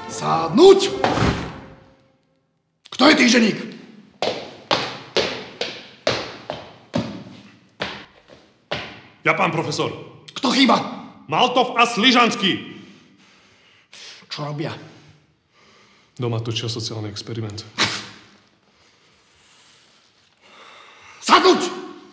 Sadnúť! Kto je týždenník? Ja, pán profesor. Kto chýba? Maltov a Sližanský. Čo robia? Doma točia sociálny experiment. Sadnúť!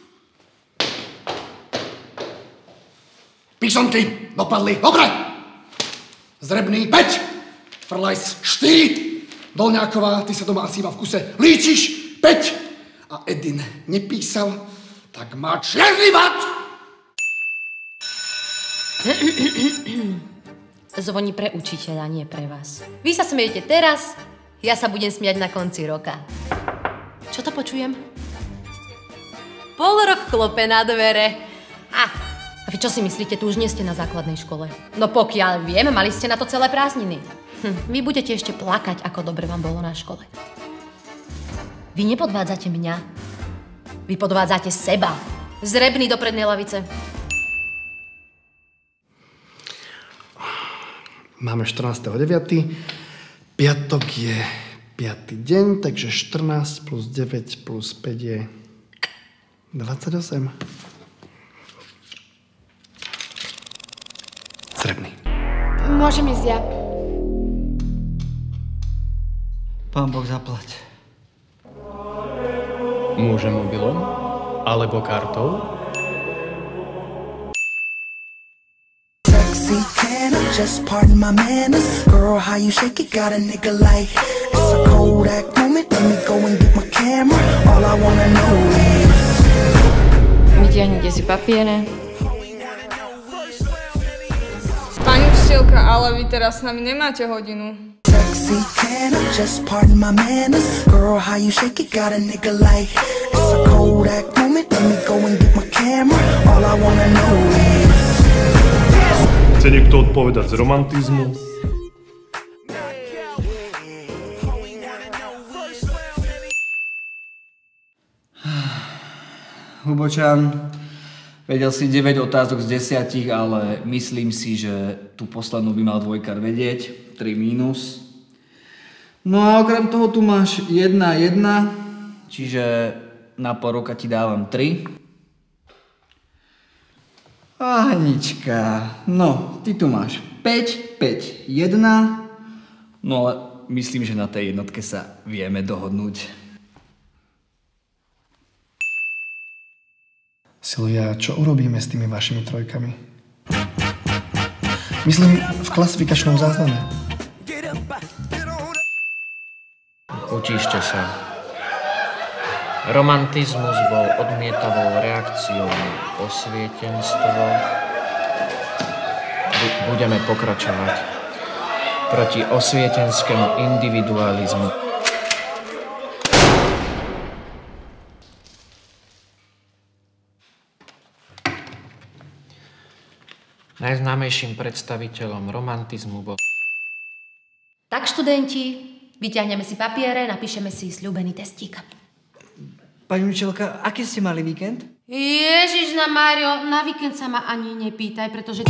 Písomky dopadli. Dobre! Zrebný 5. Frlajs 4. Dolňáková, ty sa doma asi iba v kuse líčiš. 5. A Edin nepísal, tak má čierny vat! Zvoní pre učiteľa, nie pre vás. Vy sa smejete teraz, ja sa budem smiať na konci roka. Čo to počujem? Polrok klope na dvere. A vy čo si myslíte, tu už nie ste na základnej škole? No pokiaľ viem, mali ste na to celé prázdniny. Vy budete ešte plakať, ako dobre vám bolo na škole. Vy nepodvádzate mňa. Vy podvádzate seba. Zrebný do prednej lavice. Máme 14.9. Piatok je 5. deň, takže 14 plus 9 plus 5 je 28. Zrebný. Môžem ísť ja. Pán Boh zaplať. Môžem mobilom? Alebo kartou? Just pardon my manners. Girl, how you shake it, got a nigga like it's a Kodak moment, let me go and get my camera. All I wanna know is Vytiahnite si papiere. Pani učiteľka, ale vy teraz s nami nemáte hodinu. Sexy, can I just pardon my manners? Girl, how you shake it, got a nigga like it's a Kodak moment, let me go and get my camera. All I wanna know is Chce niekto odpovedať z romantizmu? Hubočan, vedel si 9 otázok z 10, ale myslím si, že tú poslednú by mal dvojkar vedieť. 3 mínus. No a okrem toho tu máš 1-1, čiže na pol roka ti dávam 3. Anička, no, ty tu máš 5, 5, 1, no ale myslím, že na tej jednotke sa vieme dohodnúť. Silvia, čo urobíme s tými vašimi trojkami? Myslím v klasifikačnom zázname. Utíšte sa. Romantizmus bol odmietavou reakciou na osvietenstvo. Budeme pokračovať proti osvietenskému individualizmu. Najznámejším predstaviteľom romantizmu bol... Tak, študenti, vyťahneme si papiere, napíšeme si sľúbený testík. Pani učiteľka, aký ste mali víkend? Ježiš na Mário, na víkend sa ma ani nepýtaj, pretože...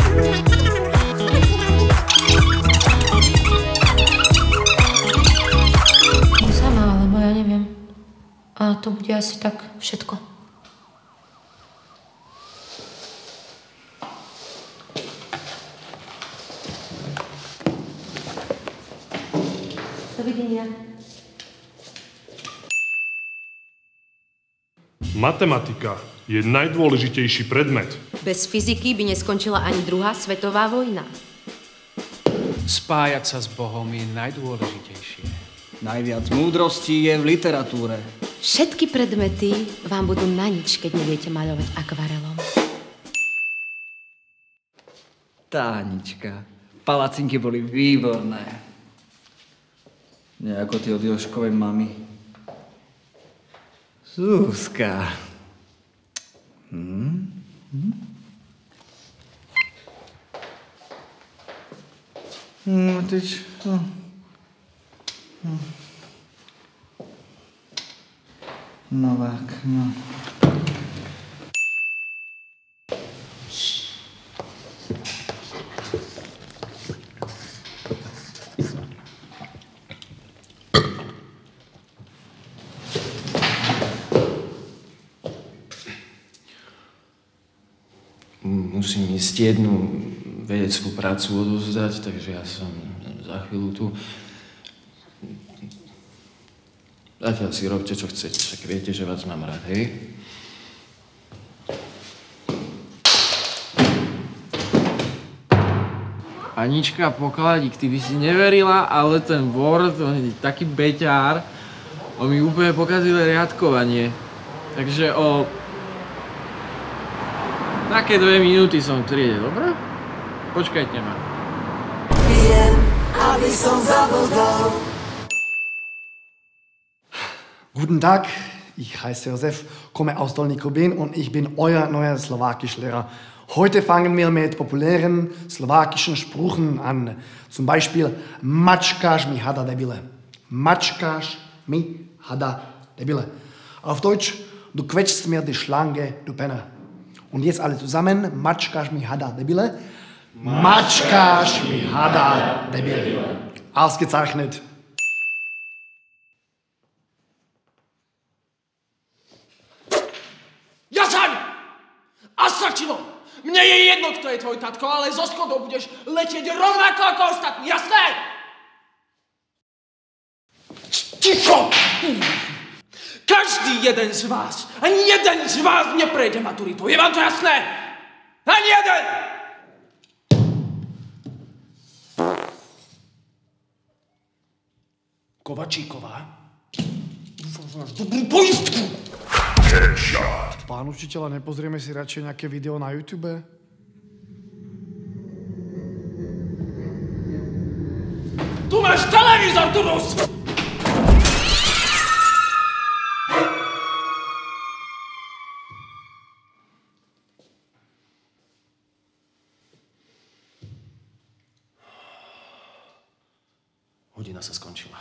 Sama, alebo ja neviem. A to bude asi tak všetko. Dovidenia. Matematika je najdôležitejší predmet. Bez fyziky by neskončila ani druhá svetová vojna. Spájať sa s Bohom je najdôležitejšie. Najviac múdrosti je v literatúre. Všetky predmety vám budú na nič, keď neviete maľovať akvarelom. Tá Anička, palacinky boli výborné. Nie ako tie od Jožkovej mamy. Zuzka. Ty čo? Novák, no. musím ísť jednu vedeckú prácu odovzdať, takže ja som za chvíľu tu. Zatiaľ si robte, čo chcete, však viete, že vás mám rád, hej? Anička, pokladík, ty by si neverila, ale ten Word, on je taký beťár, on mi úplne pokazil riadkovanie. Takže o také 2 minúty som v triede, dobré? Počkajte ma. Guten Tag, ich heiße Josef, komme aus Dolnikoben und ich bin euer neuer Slowakischlehrer. Heute fangen wir mit populären slowakischen Sprüchen an. Zum Beispiel Mačkáš mi hada debile. Mačkáš mi hada debile. Auf Deutsch, du quetschst mir die Schlange, du Penner. Und jetzt alle zusammen, Mačkáš mi hada debile. Mačkáš mi hada debile. Ausgezeichnet. Jasaň! A stačilo! Mne je jedno, kto je tvoj tatko, ale zo schodov budeš letieť rovnako ako ostatní, jasné? Ticho! Každý jeden z vás, ani jeden z vás neprejde maturitu, je vám to jasné? Ani jeden! Kovačíková? Dobrú poistku! Pán učiteľa, nepozrieme si radšej nejaké video na YouTube? Tu máš televízor, Turus! Hodina sa skončila.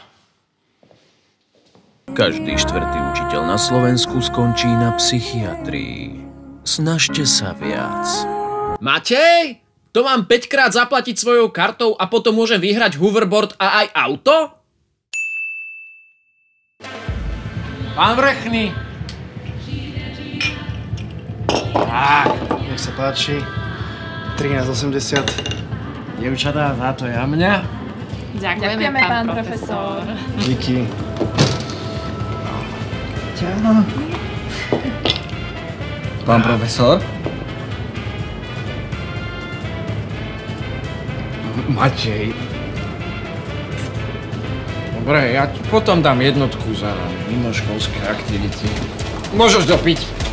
Každý štvrtý učiteľ na Slovensku skončí na psychiatrii. Snažte sa viac. Matej? To mám 5-krát zaplatiť svojou kartou a potom môžem vyhrať hoverboard a aj auto? Pán Vrchný. Tak, nech sa páči. 13,80. Dievčatá, táto je a mňa. Ďakujeme, pán profesor. Díky. Pán profesor? Matej. Dobre, ja ti potom dám jednotku za mimoškolské aktivity. Môžeš dopiť.